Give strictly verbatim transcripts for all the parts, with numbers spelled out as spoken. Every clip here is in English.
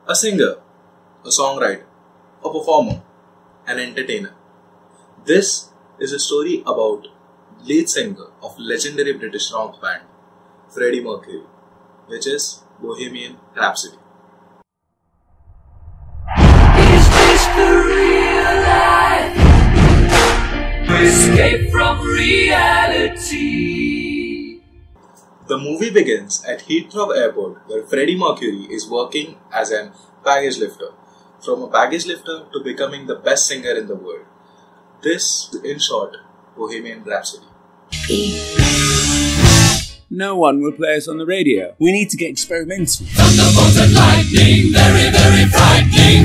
A singer, a songwriter, a performer, an entertainer. This is a story about lead singer of legendary British rock band Freddie Mercury, which is Bohemian Rhapsody. Is this the real life? Escape from reality. The movie begins at Heathrow Airport, where Freddie Mercury is working as an baggage lifter. From a baggage lifter to becoming the best singer in the world. This is, in short, Bohemian Rhapsody. No one will play us on the radio. We need to get experimental. Thunderbolts and lightning, very, very frightening.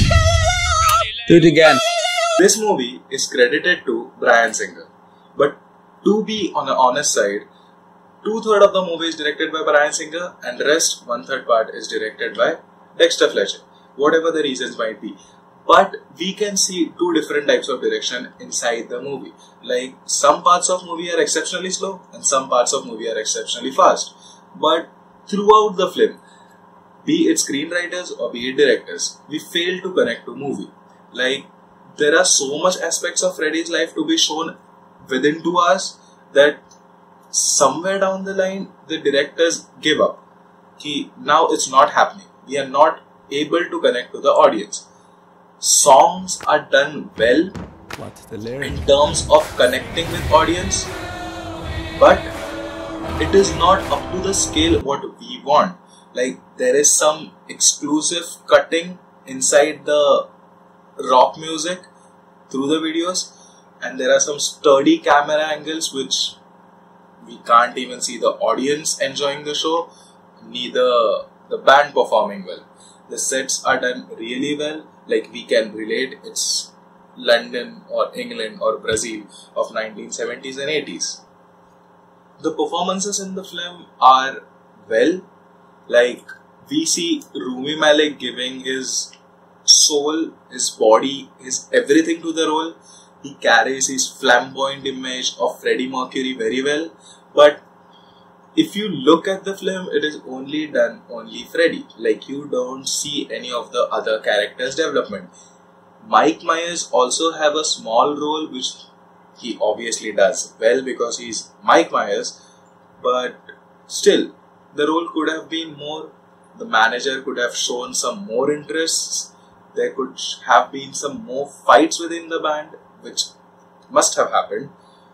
Do it again. This movie is credited to Bryan Singer. But to be on the honest side, two-thirds of the movie is directed by Bryan Singer and the rest, one-third part, is directed by Dexter Fletcher. Whatever the reasons might be. But we can see two different types of direction inside the movie. Like, some parts of movie are exceptionally slow and some parts of movie are exceptionally fast. But throughout the film, be it screenwriters or be it directors, we fail to connect to movie. Like, there are so much aspects of Freddie's life to be shown within two hours that somewhere down the line, the directors give up. Ki, now it's not happening. We are not able to connect to the audience. Songs are done well What the lyrics? in terms of connecting with audience, but it is not up to the scale what we want. Like, there is some exclusive cutting inside the rock music through the videos, and there are some sturdy camera angles which we can't even see the audience enjoying the show, neither the band performing well. The sets are done really well, like we can relate it's London or England or Brazil of nineteen seventies and eighties. The performances in the film are well, like we see Rami Malek giving his soul, his body, his everything to the role. He carries his flamboyant image of Freddie Mercury very well, but if you look at the film, it is only done only Freddie. Like, you don't see any of the other characters' development. Mike Myers also have a small role, which he obviously does well because he's Mike Myers, but still, the role could have been more. The manager could have shown some more interests. There could have been some more fights within the band, which must have happened.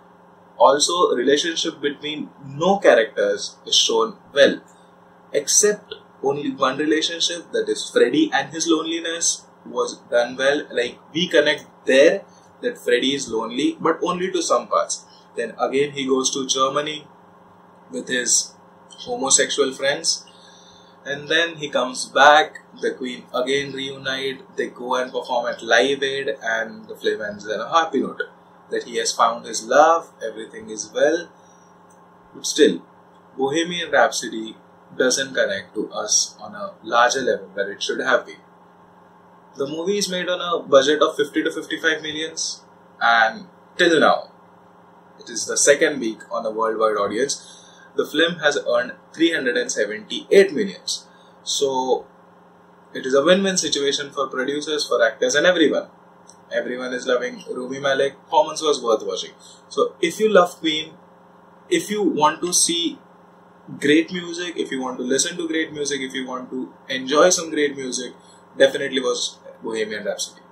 Also, relationship between no characters is shown well, except only one relationship, that is Freddie and his loneliness, was done well. Like, we connect there that Freddie is lonely, but only to some parts. Then again he goes to Germany with his homosexual friends, and then he comes back, the Queen again reunite, they go and perform at Live Aid, and the film ends on a happy note. That he has found his love, everything is well. But still, Bohemian Rhapsody doesn't connect to us on a larger level that it should have been. The movie is made on a budget of fifty to fifty-five millions, and till now, it is the second week on a worldwide audience, the film has earned three hundred seventy-eight millions. So, it is a win-win situation for producers, for actors and everyone. Everyone is loving Rami Malek. Performance was worth watching. So, if you love Queen, if you want to see great music, if you want to listen to great music, if you want to enjoy some great music, definitely watch Bohemian Rhapsody.